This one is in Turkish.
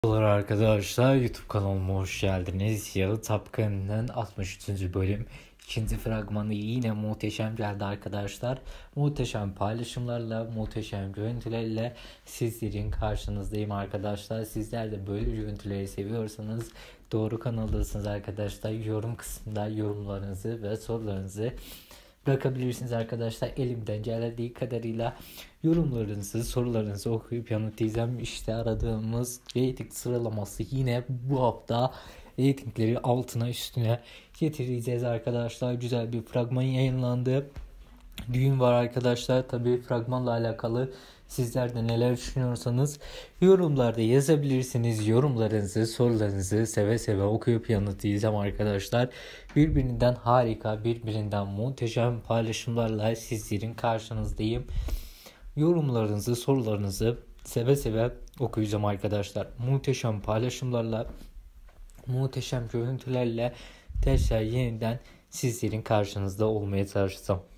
Merhabalar arkadaşlar, YouTube kanalıma hoş geldiniz. Yalı Tapkanı'nın 63. bölüm ikinci fragmanı yine muhteşem geldi arkadaşlar. Muhteşem paylaşımlarla, muhteşem görüntülerle sizlerin karşınızdayım arkadaşlar. Sizler de böyle görüntüleri seviyorsanız doğru kanaldasınız arkadaşlar. Yorum kısmında yorumlarınızı ve sorularınızı bırakabilirsiniz arkadaşlar. Elimden geldiği kadarıyla yorumlarınızı, sorularınızı okuyup yanıtlayacağım. İşte aradığımız rating sıralaması yine bu hafta ratingleri altına üstüne getireceğiz arkadaşlar. Güzel bir fragman yayınlandı. Düğün var arkadaşlar. Tabii fragmanla alakalı sizler de neler düşünüyorsanız yorumlarda yazabilirsiniz. Yorumlarınızı, sorularınızı seve seve okuyup yanıtlayacağım arkadaşlar. Birbirinden harika, birbirinden muhteşem paylaşımlarla sizlerin karşınızdayım. Yorumlarınızı, sorularınızı seve seve okuyacağım arkadaşlar. Muhteşem paylaşımlarla, muhteşem görüntülerle tekrar yeniden sizlerin karşınızda olmaya çalışacağım.